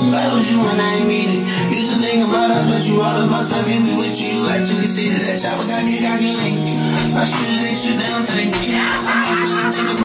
That was you when I ain't mean it. Used to think about us, but you all of us. I can't be with you. You actually see that chopper got get link. My shoes, they shoot down, think.